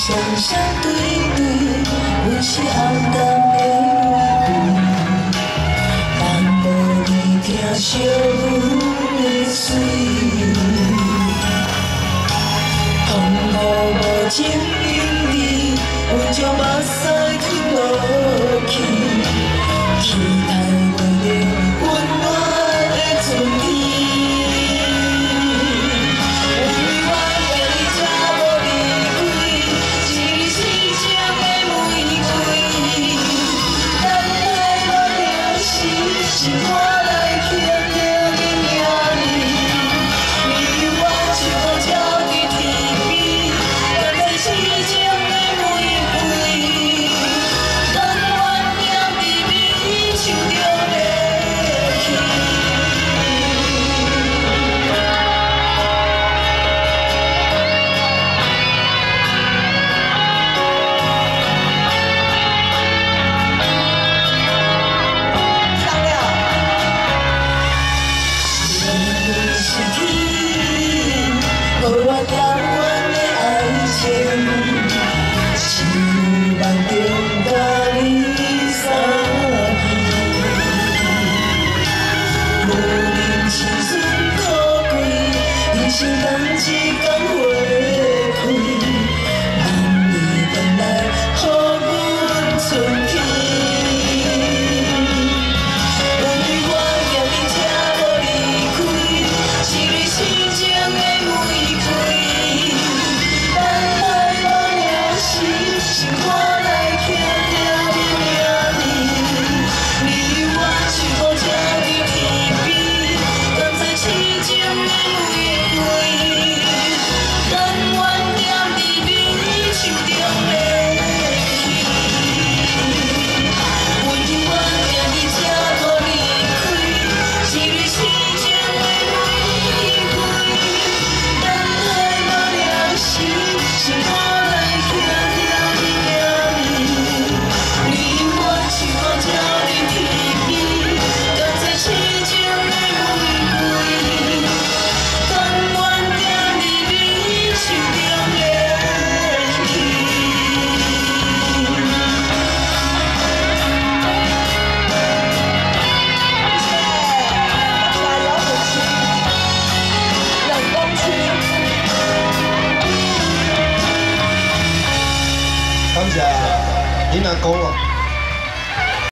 双双对对，阮是红淡的玫瑰，人无你听惜阮的水，风雨无情因你，阮将目屎吞落去，期待袂到温暖的春天。 心等一天花开，梦里等来，予阮春天。阮对我行你才无离开，一蕊深情的玫瑰。等待我了心，心看来轻轻的名字，你我手抱这的天边，甘在痴情的玫瑰。 感谢恁阿公哦。